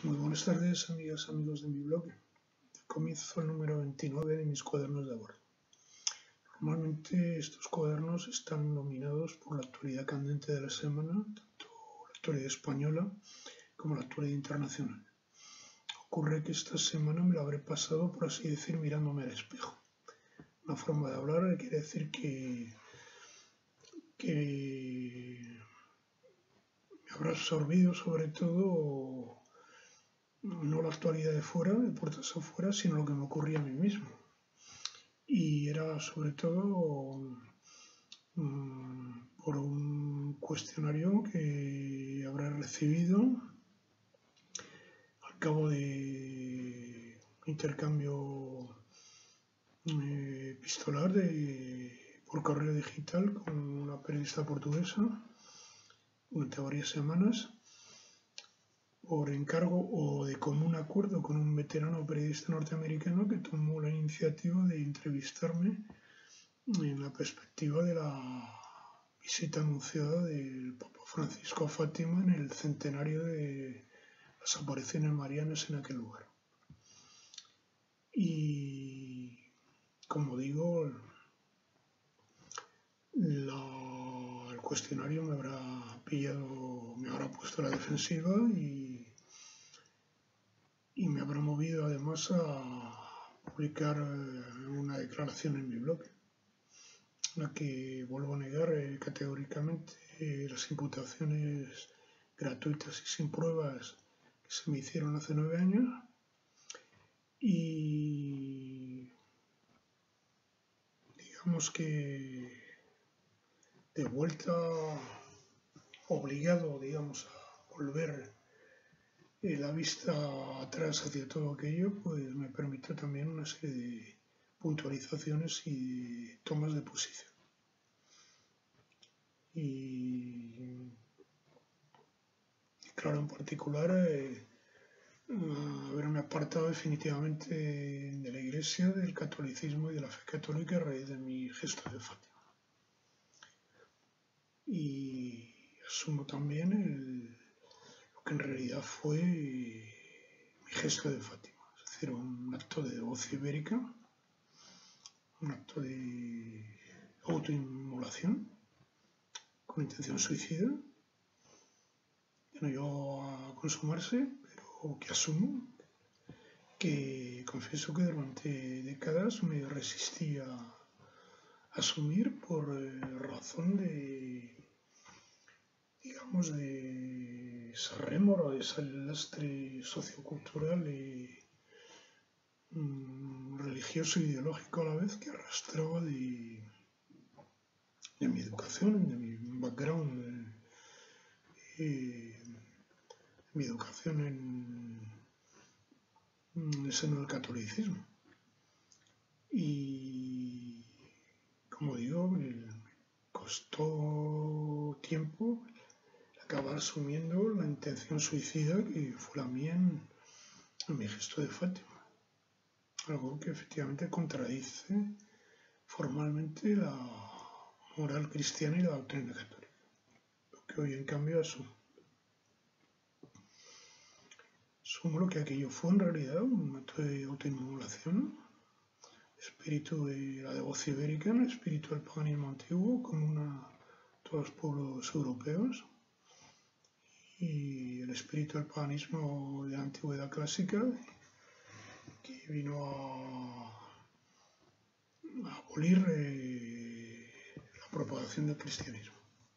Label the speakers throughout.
Speaker 1: Muy buenas tardes, amigas, amigos de mi blog. Comienzo el número 29 de mis cuadernos de a bordo. Normalmente estos cuadernos están nominados por la actualidad candente de la semana, tanto la actualidad española como la actualidad internacional. Ocurre que esta semana me lo habré pasado, por así decir, mirándome al espejo. Una forma de hablar quiere decir que me habrá absorbido sobre todo no la actualidad de fuera, de puertas afuera, sino lo que me ocurría a mí mismo. Y era sobre todo por un cuestionario que habré recibido al cabo de intercambio epistolar por correo digital con una periodista portuguesa durante varias semanas, por encargo o de común acuerdo con un veterano periodista norteamericano que tomó la iniciativa de entrevistarme en la perspectiva de la visita anunciada del Papa Francisco a Fátima en el centenario de las apariciones marianas en aquel lugar. Y, como digo, el cuestionario me habrá puesto a la defensiva y me habrá movido además a publicar una declaración en mi blog, en la que vuelvo a negar categóricamente las imputaciones gratuitas y sin pruebas que se me hicieron hace 9 años, y digamos que de vuelta obligado, digamos, a volver la vista atrás hacia todo aquello, pues me permite también una serie de puntualizaciones y tomas de posición. Y claro, en particular, haberme apartado definitivamente de la Iglesia, del catolicismo y de la fe católica a raíz de mi gesto de Fátima. Y asumo también lo que en realidad fue mi gesto de Fátima, es decir, un acto de devoción ibérica, un acto de autoinmolación con intención suicida, que no llegó a consumarse, pero que asumo, que confieso que durante décadas me resistí a asumir por razón de, digamos, de esa rémora, de ese lastre sociocultural y religioso e ideológico a la vez que arrastraba de mi educación, de mi background, mi educación en el seno del catolicismo. Y, como digo, me costó tiempo acabar asumiendo la intención suicida que fue la mía en mi gesto de Fátima. Algo que efectivamente contradice formalmente la moral cristiana y la doctrina católica, lo que hoy en cambio asumo. Asumo lo que aquello fue en realidad un acto de autoinmolación, espíritu de la devoción ibérica, el espíritu del paganismo antiguo, común a todos los pueblos europeos, y el espíritu del paganismo de la antigüedad clásica, que vino a abolir la propagación del cristianismo.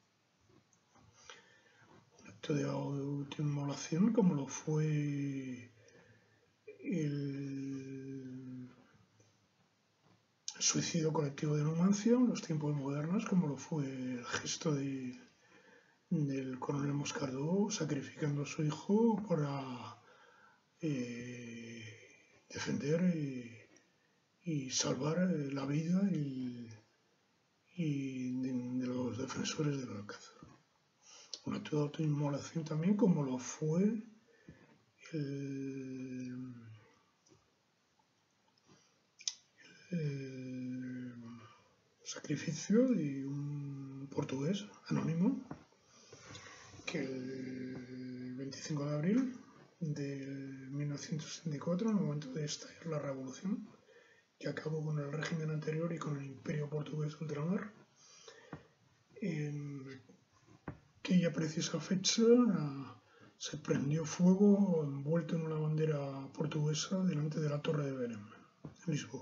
Speaker 1: Un acto de autoinmolación como lo fue el suicidio colectivo de Numancia en los tiempos modernos, como lo fue el gesto del coronel Moscardó sacrificando a su hijo para defender y salvar la vida de los defensores del Alcázar. Un acto de autoinmolación también como lo fue el sacrificio de un portugués anónimo que el 25 de abril del 1964, en el momento de estallar la revolución, que acabó con el régimen anterior y con el imperio portugués de ultramar. En aquella precisa fecha se prendió fuego envuelto en una bandera portuguesa delante de la Torre de Belém, en Lisboa.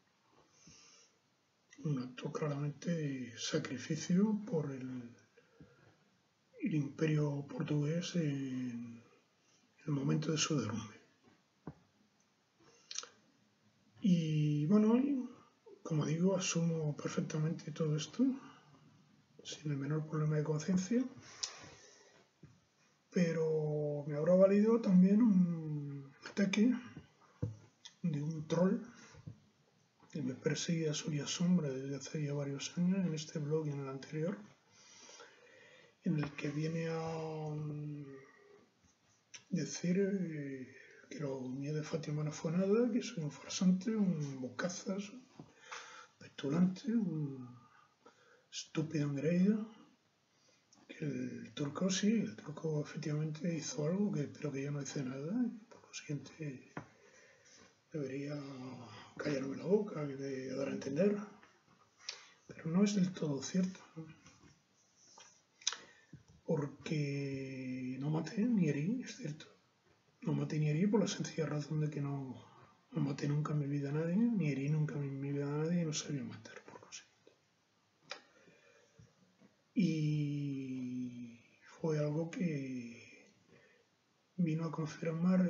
Speaker 1: Un acto claramente de sacrificio por el imperio portugués en el momento de su derrumbe. Y bueno, como digo, asumo perfectamente todo esto sin el menor problema de conciencia, pero me habrá valido también un ataque de un troll que me persigue a sol y a sombra desde hace ya varios años en este blog y en el anterior, en el que viene a decir que lo mío de Fátima no fue nada, que soy un farsante, un bocazas, petulante, un estúpido engreído, que el turco efectivamente hizo algo, pero que yo no hice nada, y por lo siguiente debería callarme la boca y de dar a entender, pero no es del todo cierto, ¿no? Porque no maté ni herí, es cierto. No maté ni herí por la sencilla razón de que no maté nunca en mi vida a nadie, ni herí nunca en mi vida a nadie y no sabía matar, por lo siguiente. Y fue algo que vino a confirmar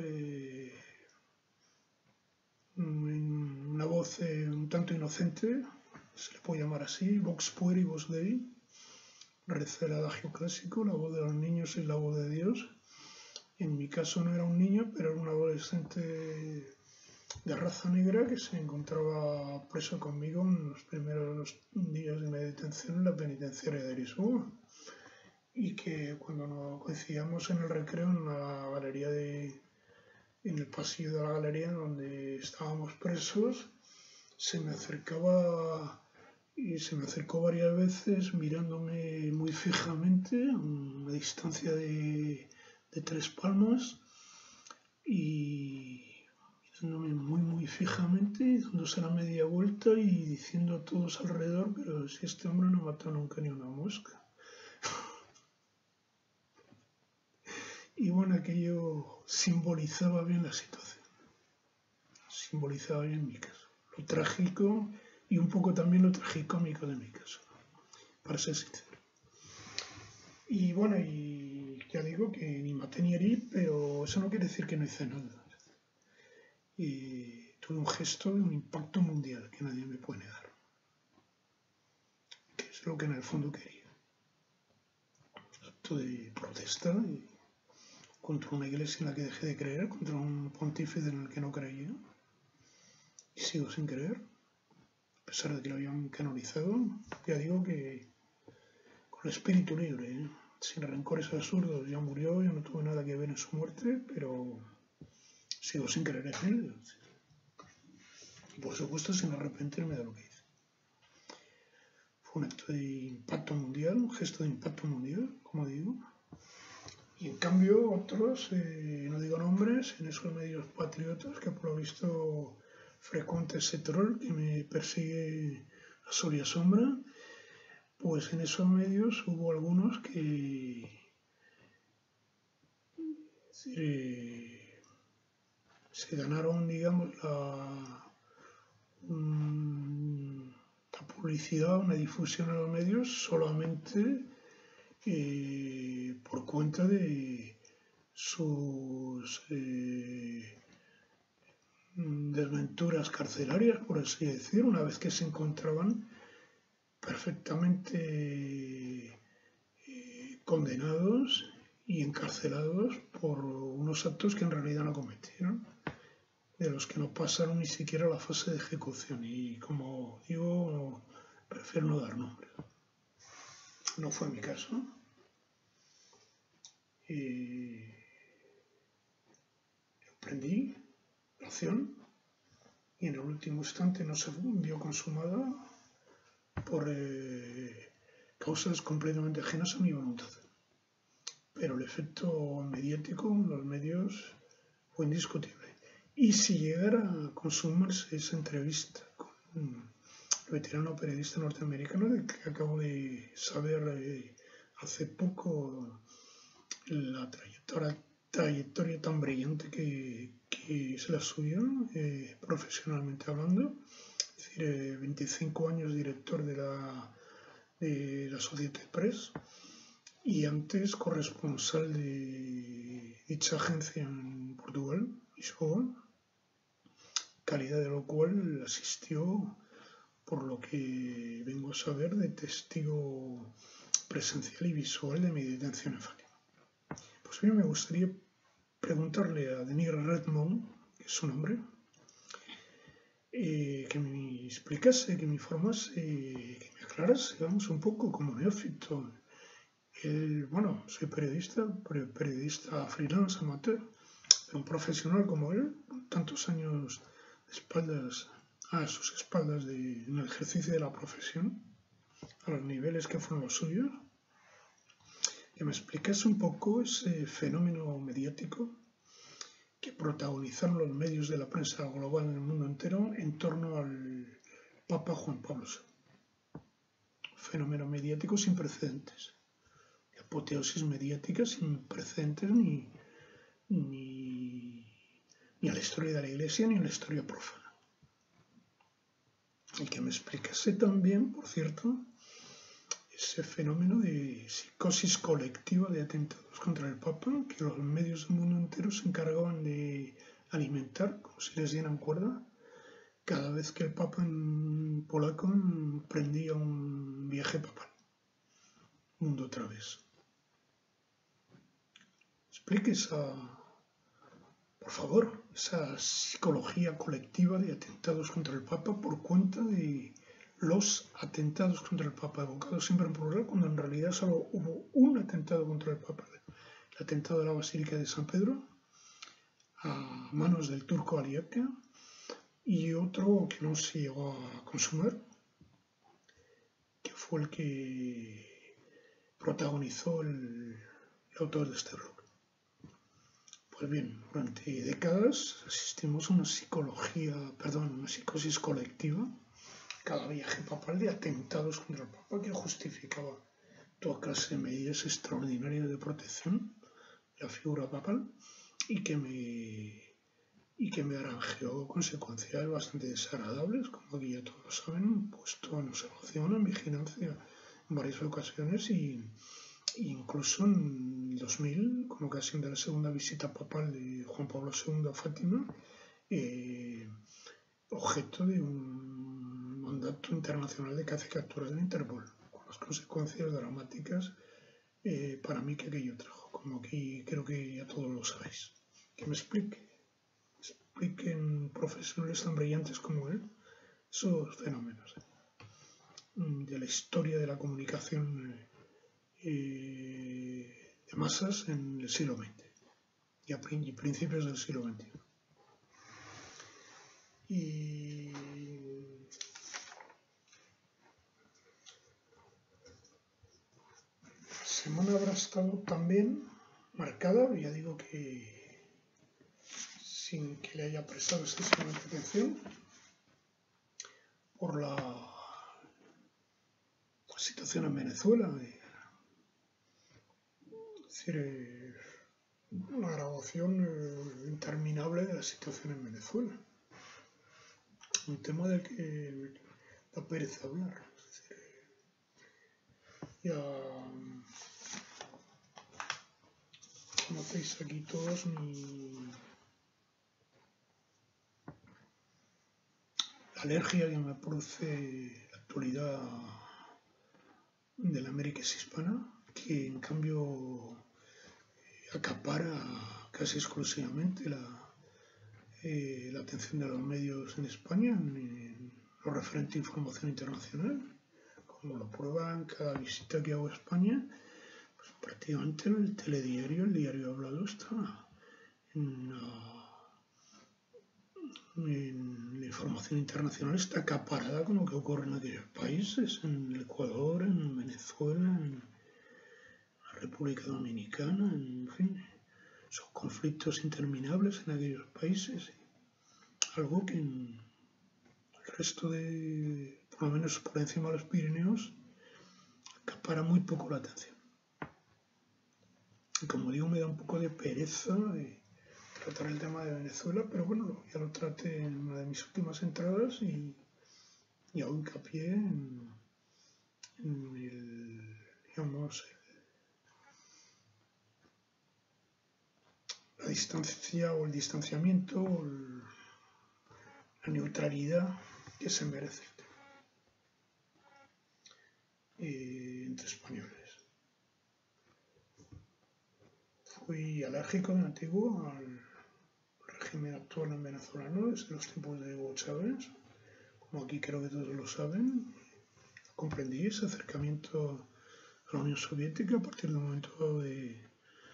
Speaker 1: una voz un tanto inocente, se le puede llamar así, vox pueri, vox dei. Reza el adagio clásico, la voz de los niños es la voz de Dios. En mi caso no era un niño, pero era un adolescente de raza negra que se encontraba preso conmigo en los primeros días de mi detención en la penitenciaria de Lisboa. Y que cuando nos coincidíamos en el recreo en la galería en el pasillo de la galería donde estábamos presos, se me acercaba y se me acercó varias veces mirándome muy fijamente a una distancia de 3 palmos y mirándome muy fijamente, dándose la media vuelta y diciendo a todos alrededor, pero si este hombre no mató nunca ni una mosca. Y bueno, aquello simbolizaba bien la situación, simbolizaba bien mi caso, lo trágico y un poco también lo tragicómico de mi caso, para ser sincero. Y bueno, y ya digo que ni maté ni herí, pero eso no quiere decir que no hice nada. Y tuve un gesto de un impacto mundial que nadie me puede negar, que es lo que en el fondo quería. Un acto de protesta contra una iglesia en la que dejé de creer, contra un pontífice en el que no creía, y sigo sin creer, a pesar de que lo habían canonizado. Ya digo que con el espíritu libre, sin rencores absurdos, ya murió, yo no tuve nada que ver en su muerte, pero sigo sin creer en él. Y por supuesto sin arrepentirme de lo que hice. Fue un acto de impacto mundial, un gesto de impacto mundial, como digo. Y en cambio otros, no digo nombres, en esos medios patriotas que por lo visto frecuenta ese troll que me persigue a sol y a sombra, pues en esos medios hubo algunos que se ganaron, digamos, la publicidad, una difusión en los medios solamente por cuenta de sus desventuras carcelarias, por así decir, una vez que se encontraban perfectamente condenados y encarcelados por unos actos que en realidad no cometieron, de los que no pasaron ni siquiera la fase de ejecución. Y como digo, prefiero no dar nombres. No fue mi caso. Emprendí la acción y en el último instante no se vio consumada por causas completamente ajenas a mi voluntad. Pero el efecto mediático en los medios o indiscutible. Y si llegara a consumarse esa entrevista con el veterano periodista norteamericano, de que acabo de saber hace poco la trayectoria tan brillante que es la suya, profesionalmente hablando, es decir, 25 años director de la Société Press y antes corresponsal de dicha agencia en Portugal, Lisboa, calidad de lo cual asistió, por lo que vengo a saber, de testigo presencial y visual de mi detención en Fátima. Pues bien, me gustaría preguntarle a Denis Redmond, que es su nombre, que me explicase, que me informase, que me aclarase, vamos, un poco como neófito. Bueno, soy periodista freelance, amateur, pero un profesional como él, tantos años de espaldas, a sus espaldas en el ejercicio de la profesión, a los niveles que fueron los suyos, que me explicase un poco ese fenómeno mediático que protagonizaron los medios de la prensa global en el mundo entero en torno al Papa Juan Pablo II. Fenómeno mediático sin precedentes. Apoteosis mediática sin precedentes ni a la historia de la Iglesia ni a la historia profana. Y que me explicase también, por cierto, ese fenómeno de psicosis colectiva de atentados contra el Papa, que los medios del mundo entero se encargaban de alimentar, como si les dieran cuerda, cada vez que el Papa en polaco emprendía un viaje papal. Mundo otra vez. Explique por favor, esa psicología colectiva de atentados contra el Papa por cuenta de los atentados contra el Papa, evocados siempre en plural, cuando en realidad solo hubo un atentado contra el Papa, el atentado de la Basílica de San Pedro, a manos del turco Ali Akka, y otro que no se llegó a consumar, que fue el que protagonizó el autor de este blog. Pues bien, durante décadas asistimos a una psicosis colectiva, cada viaje papal, de atentados contra el Papa, que justificaba toda clase de medidas extraordinarias de protección de la figura papal y que me aranjeó consecuencias bastante desagradables, como aquí ya todos saben, puesto en observación, en vigilancia en varias ocasiones y incluso en 2000, con ocasión de la segunda visita papal de Juan Pablo II a Fátima, objeto de un mandato internacional de caza y captura del Interpol, con las consecuencias dramáticas para mí que aquello trajo, como aquí creo que ya todos lo sabéis. Que me expliquen profesionales tan brillantes como él esos fenómenos de la historia de la comunicación de masas en el siglo XX y principios del siglo XXI. Y la semana habrá estado también marcada, ya digo que sin que le haya prestado excesivamente atención, por la situación en Venezuela. Es decir, una grabación interminable de la situación en Venezuela. Un tema del que da pereza hablar. Es decir, ya conocéis aquí todos la alergia que me produce la actualidad de la América hispana, que en cambio acapara casi exclusivamente la atención de los medios en España en lo referente a información internacional, como lo prueban cada visita que hago a España. Pues prácticamente el telediario, el diario hablado, está en la información internacional, está acaparada con lo que ocurre en aquellos países, en el Ecuador, en Venezuela, en la República Dominicana, en fin. son conflictos interminables en aquellos países, algo que en el resto de, por lo menos por encima de los Pirineos, acapara muy poco la atención. Y como digo, me da un poco de pereza tratar el tema de Venezuela, pero bueno, ya lo traté en una de mis últimas entradas y hago hincapié en el, digamos, la distancia o el distanciamiento o la neutralidad que se merece entre españoles. Fui alérgico de antiguo al régimen actual en venezolano desde los tiempos de Hugo Chávez, como aquí creo que todos lo saben. Comprendí ese acercamiento a la Unión Soviética a partir del momento de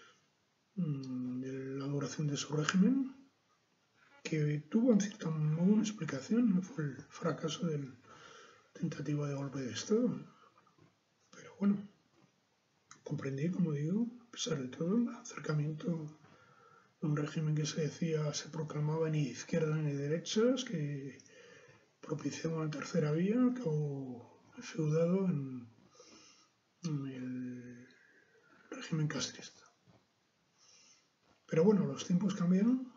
Speaker 1: la duración de su régimen, que tuvo en cierto modo una explicación, fue el fracaso de la tentativa de golpe de Estado. Pero bueno, comprendí, como digo, a pesar de todo, el acercamiento a un régimen que se proclamaba ni de izquierda ni de derechas, que propiciaba una tercera vía, acabó feudado en el régimen castrista. Pero bueno, los tiempos cambiaron.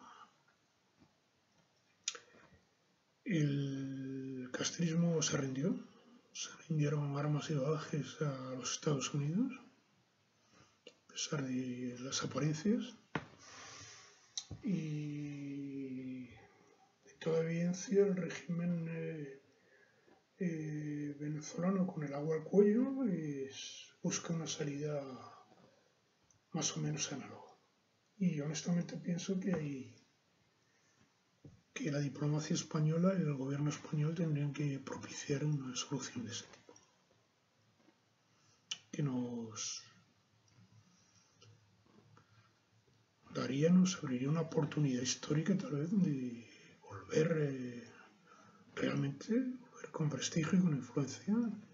Speaker 1: El castrismo se rindieron armas y bagajes a los Estados Unidos, a pesar de las apariencias. Y de toda evidencia el régimen venezolano, con el agua al cuello, busca una salida más o menos análoga. Y honestamente pienso que la diplomacia española y el gobierno español tendrían que propiciar una solución de ese tipo, que nos abriría una oportunidad histórica tal vez de volver con prestigio y con influencia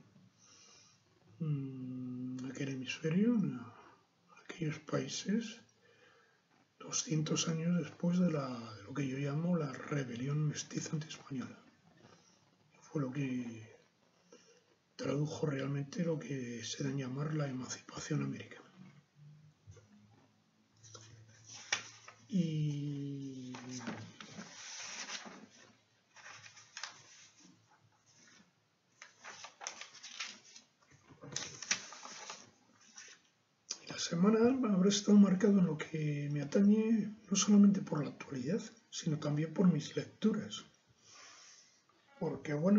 Speaker 1: en aquel hemisferio, en aquellos países, 200 años después de lo que yo llamo la rebelión mestiza antiespañola. Fue lo que tradujo realmente lo que se da en llamar la emancipación americana. Y la semana habrá estado marcado en lo que me atañe no solamente por la actualidad, sino también por mis lecturas. Porque bueno,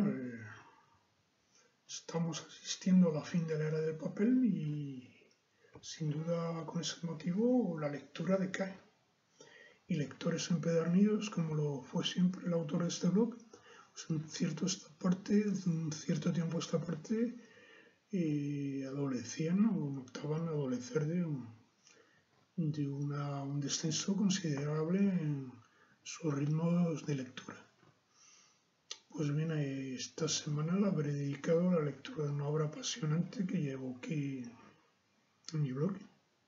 Speaker 1: estamos asistiendo a la fin de la era del papel y sin duda con ese motivo la lectura decae. Y lectores empedernidos, como lo fue siempre el autor de este blog, pues en cierto tiempo a esta parte, adolecían o optaban a adolecer de un descenso considerable en sus ritmos de lectura. Pues bien, esta semana la habré dedicado a la lectura de una obra apasionante que ya evoqué en mi blog,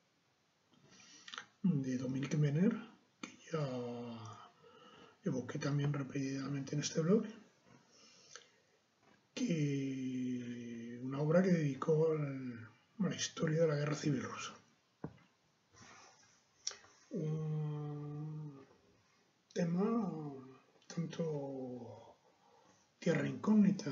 Speaker 1: de Dominique Venner, que ya evoqué también repetidamente en este blog, una obra que dedicó a la historia de la Guerra Civil Rusa. Un tema tanto tierra incógnita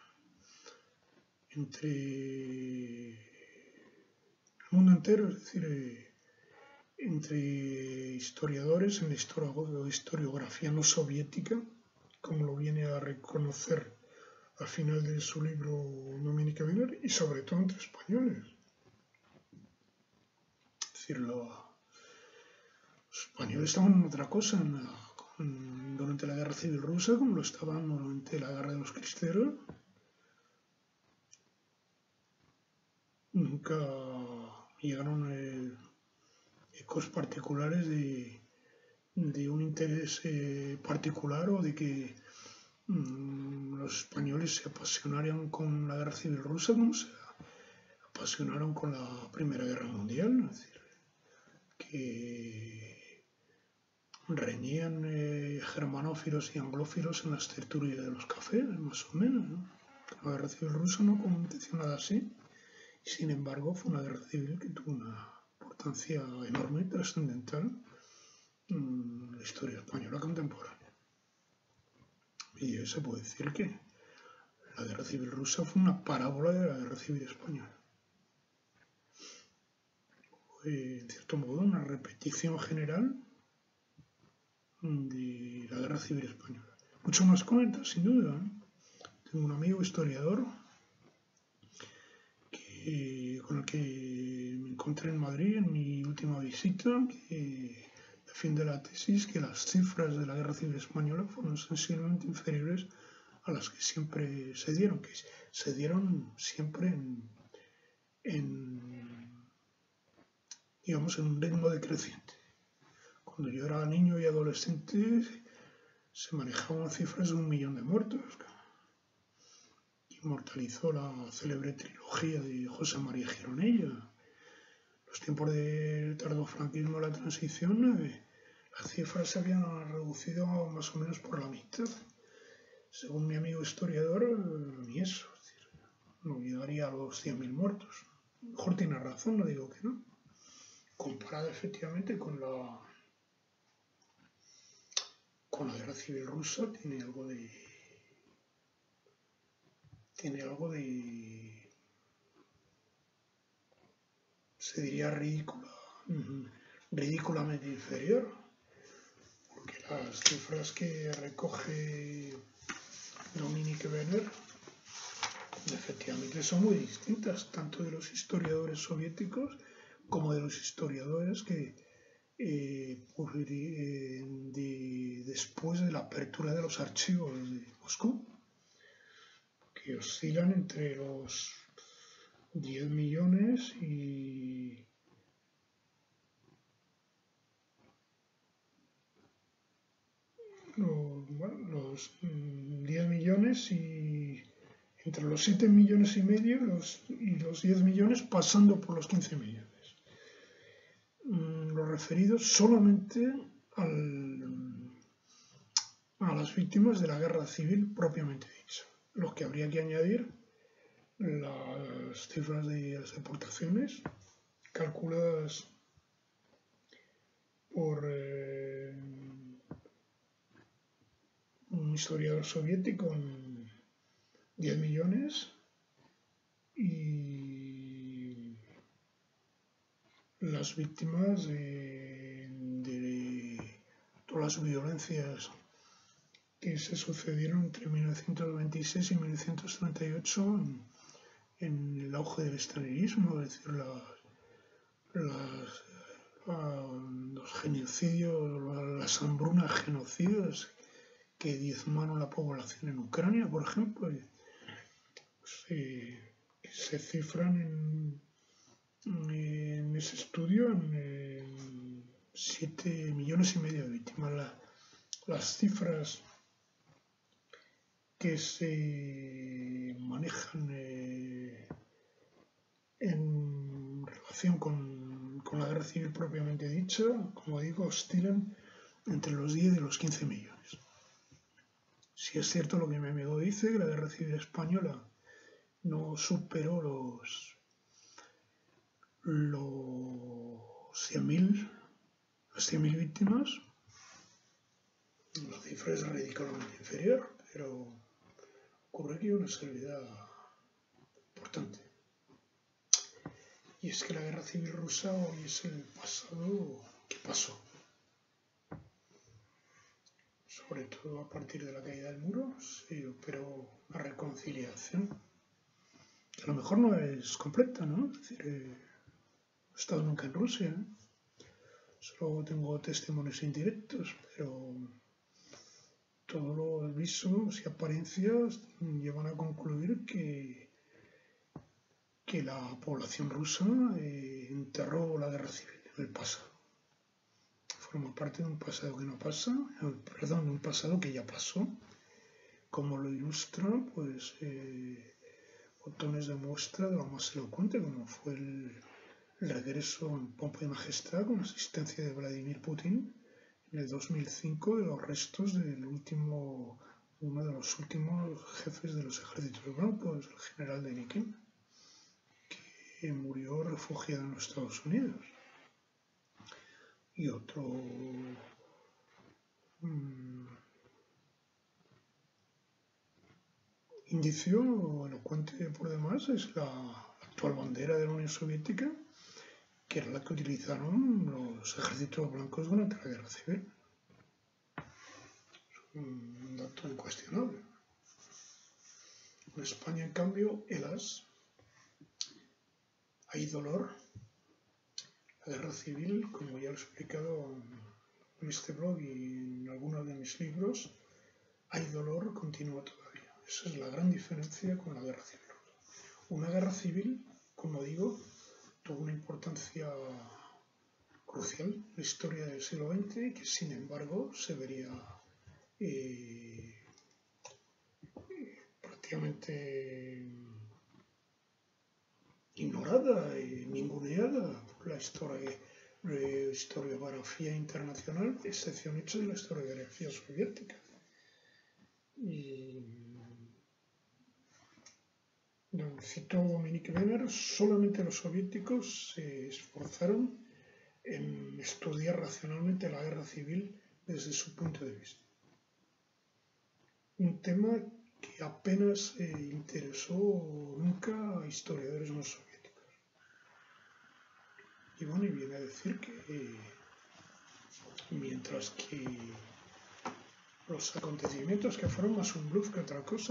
Speaker 1: entre el mundo entero, es decir, entre historiadores en la historiografía no soviética, como lo viene a reconocer al final de su libro Dominique Venner, y sobre todo entre españoles. Es decir, los españoles estaban en otra cosa durante la Guerra Civil Rusa, como lo estaban durante la Guerra de los Cristeros. Nunca llegaron ecos particulares de un interés particular o de que los españoles se apasionaran con la Guerra Civil Rusa como se apasionaron con la Primera Guerra Mundial. Es decir, que reñían germanófilos y anglófilos en las tertulias de los cafés, más o menos, ¿no? La guerra civil rusa no aconteció nada así, y sin embargo fue una guerra civil que tuvo una importancia enorme y trascendental en la historia española contemporánea. Y se puede decir que la guerra civil rusa fue una parábola de la guerra civil española. Fue, en cierto modo, una repetición general de la guerra civil española. Mucho más comentar, sin duda, ¿no? Tengo un amigo historiador con el que me encontré en Madrid en mi última visita, que defiende la tesis que las cifras de la guerra civil española fueron sensiblemente inferiores a las que siempre se dieron, que se dieron siempre digamos, en un ritmo decreciente. Cuando yo era niño y adolescente se manejaban cifras de 1 millón de muertos. Inmortalizó la célebre trilogía de José María Gironella. Los tiempos del tardofranquismo, la transición, las cifras se habían reducido más o menos por la mitad. Según mi amigo historiador, ni eso. Es decir, no llegaría a los 100.000 muertos. A lo mejor tiene razón, no digo que no. Comparado efectivamente con la guerra civil rusa, tiene algo de se diría ridículamente inferior, porque las cifras que recoge Dominique Venner efectivamente son muy distintas, tanto de los historiadores soviéticos como de los historiadores que después de la apertura de los archivos de Moscú, que oscilan entre los 10 millones y los 10 millones y entre los 7 millones y medio y los 10 millones, pasando por los 15 millones. Los referidos solamente a las víctimas de la guerra civil propiamente dicha. Lo que habría que añadir las cifras de las deportaciones calculadas por un historiador soviético en 10 millones y las víctimas de todas las violencias que se sucedieron entre 1926 y 1938 en el auge del estalinismo, es decir, los genocidios, las hambrunas genocidas que diezmaron la población en Ucrania, por ejemplo, se cifran en ese estudio en 7 millones y medio de víctimas. Las cifras que se manejan en relación con la guerra civil propiamente dicha, como digo, oscilan entre los 10 y los 15 millones. Si es cierto lo que mi amigo dice, que la guerra civil española no superó los 100.000 víctimas, la cifra es ridículamente inferior, pero ocurre que hay una salvedad importante. Y es que la guerra civil rusa hoy es el pasado que pasó. Sobre todo a partir de la caída del muro se operó una reconciliación, que a lo mejor no es completa, ¿no? Es decir, no he estado nunca en Rusia, solo tengo testimonios indirectos, pero todos los visos y apariencias llevan a concluir que la población rusa enterró la guerra civil en el pasado. Forma parte de un pasado que no pasa, perdón, de un pasado que ya pasó, como lo ilustra, pues, botones de muestra de lo más elocuente, como fue el regreso en pompa y majestad con asistencia de Vladimir Putin en el 2005 de los restos uno de los últimos jefes de los ejércitos blancos, el general Denikin, que murió refugiado en los Estados Unidos. Y otro indicio elocuente por demás es la actual bandera de la Unión Soviética, que era la que utilizaron los ejércitos blancos durante la Guerra Civil. Es un dato incuestionable. En España, en cambio, hélas, hay dolor. La Guerra Civil, como ya lo he explicado en este blog y en algunos de mis libros, hay dolor continuo todavía. Esa es la gran diferencia con la Guerra Civil. Una guerra civil, como digo, tuvo una importancia crucial en la historia del siglo XX y que, sin embargo, se vería prácticamente ignorada y ninguneada por la historiografía internacional, excepción hecha de la historiografía soviética. Y citó Dominique Venner, solamente los soviéticos se esforzaron en estudiar racionalmente la guerra civil desde su punto de vista. Un tema que apenas interesó nunca a historiadores no soviéticos. Y bueno, y viene a decir que mientras que los acontecimientos que fueron más un bluff que otra cosa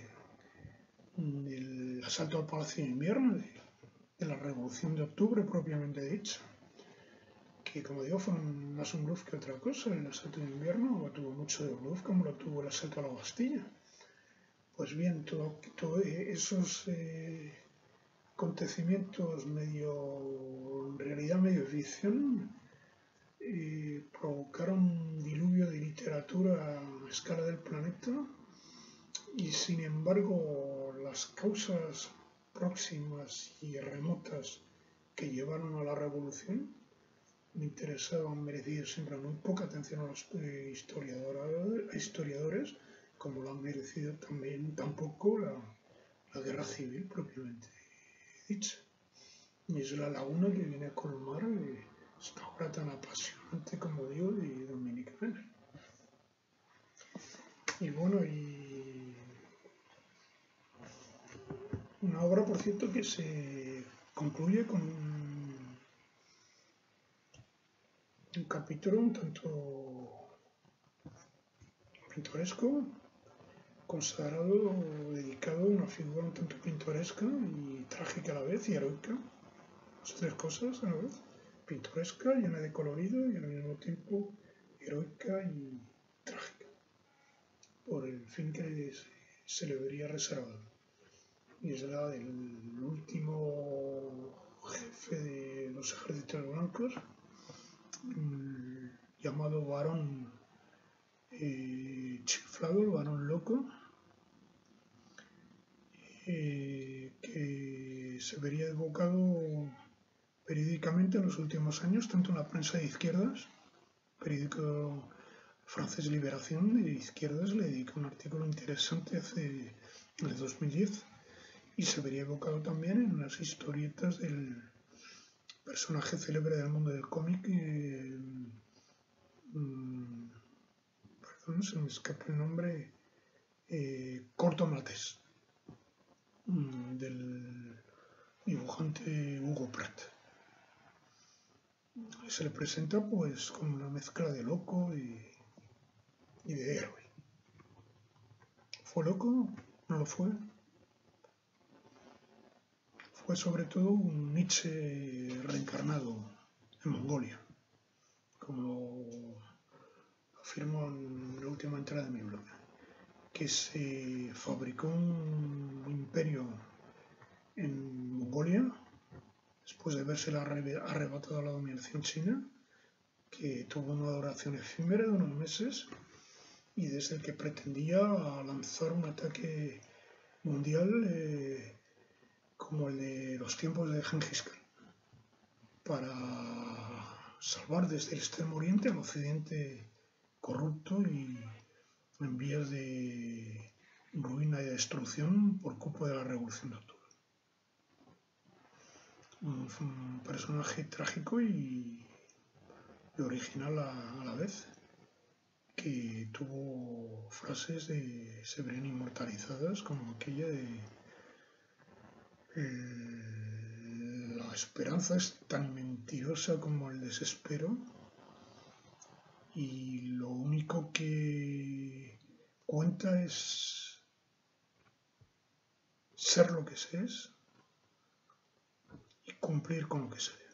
Speaker 1: del asalto al Palacio de Invierno, de la Revolución de Octubre propiamente dicha, que como digo fueron más un bluff que otra cosa. El asalto de Invierno lo tuvo mucho de bluff como lo tuvo el asalto a la Bastilla. Pues bien, todos esos acontecimientos en realidad medio ficción, provocaron un diluvio de literatura a escala del planeta y sin embargo las causas próximas y remotas que llevaron a la revolución merecían siempre muy poca atención a los historiadores, como lo han merecido tampoco la guerra civil propiamente dicha. Y es la laguna que viene a colmar esta obra tan apasionante, como digo, de Dominique Venner. Y bueno, y una obra, por cierto, que se concluye con un capítulo un tanto pintoresco, consagrado, dedicado a una figura un tanto pintoresca y trágica a la vez y heroica. Las tres cosas a la vez: pintoresca, llena de colorido y al mismo tiempo heroica y trágica, por el fin que se le vería reservado. Y es la del último jefe de los ejércitos blancos, llamado Barón Chiflado, el Barón Loco, que se vería evocado periódicamente en los últimos años, tanto en la prensa de izquierdas, periódico francés Liberación de izquierdas le dedica un artículo interesante en el 2010, y se vería evocado también en las historietas del personaje célebre del mundo del cómic, perdón, se me escapa el nombre, Corto Maltés, del dibujante Hugo Pratt. Se le presenta pues como una mezcla de loco y de héroe. ¿Fue loco? ¿No lo fue? Fue sobre todo un Nietzsche reencarnado en Mongolia, como lo afirmo en la última entrada de mi blog, que se fabricó un imperio en Mongolia después de verse arrebatado a la dominación china, que tuvo una duración efímera de unos meses y desde el que pretendía lanzar un ataque mundial como el de los tiempos de Gengis Khan. para salvar desde el Extremo Oriente al Occidente corrupto y en vías de ruina y destrucción por culpa de la Revolución de Octubre. Un personaje trágico y original a la vez, que tuvo frases de Severén inmortalizadas, como aquella de la esperanza es tan mentirosa como el desespero y lo único que cuenta es ser lo que se es y cumplir con lo que se debe.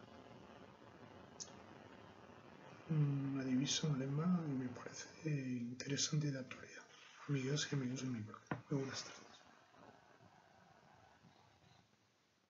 Speaker 1: Una divisa, un lema, y me parece interesante y de actualidad. Amigas y amigos de mi blog, muy buenas tardes.